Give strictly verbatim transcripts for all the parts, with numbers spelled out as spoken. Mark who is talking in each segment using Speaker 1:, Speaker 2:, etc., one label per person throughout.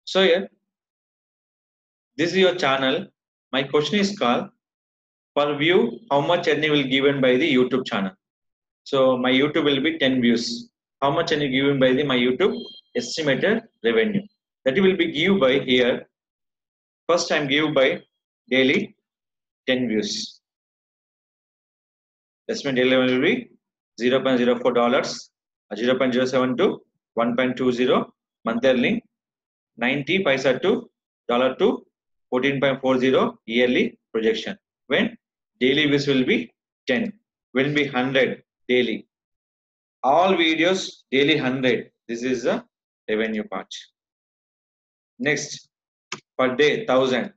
Speaker 1: So here, this is your channel. My question is called per view how much earning will given by the YouTube channel. So my YouTube will be ten views. How much earning given by the my YouTube estimated revenue? That will be given by here. First time give by daily ten views. Estimated daily revenue will be zero point zero four dollars, zero point zero seven to one point two zero month earning, ninety paisa to dollar to fourteen point four zero yearly projection. When daily views will be ten, will be one hundred daily. All videos daily one hundred. This is the revenue part. Next, per day one thousand.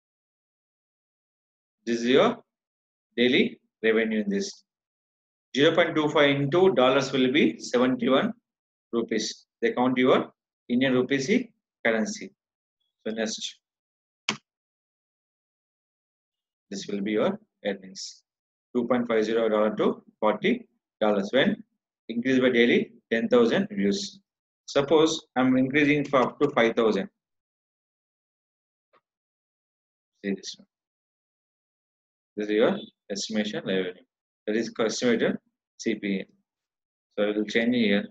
Speaker 1: This is your daily revenue in this. zero point two five into dollars will be seventy-one rupees. They count your Indian rupees currency. So next, this will be your earnings. two point five zero dollars to forty dollars when increase by daily ten thousand views. Suppose I'm increasing for up to five thousand. See this one. This is your estimation revenue. That is estimated C P M. So I will change here.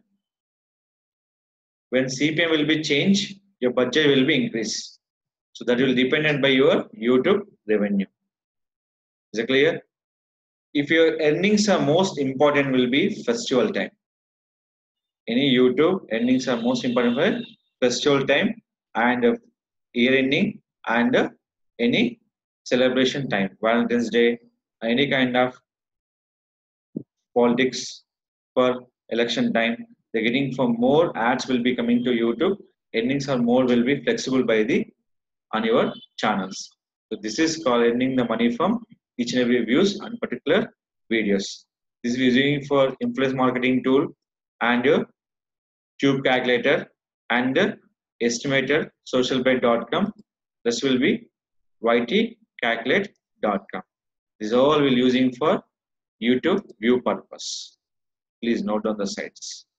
Speaker 1: When C P M will be changed, your budget will be increased. So that will dependent by your YouTube revenue. Is it clear? If your earnings are most important, will be festival time. Any YouTube earnings are most important for festival time and year ending and any celebration time, Valentine's Day, any kind of politics for election time. They're getting for more ads will be coming to YouTube. Earnings are more will be flexible by the on your channels. So this is called earning the money from each and every views on particular videos. This is using for influence marketing tool and your tube calculator and the estimator socialbet dot com. This will be y t calculate dot com. This is all we're using for YouTube view purpose. Please note on the sites.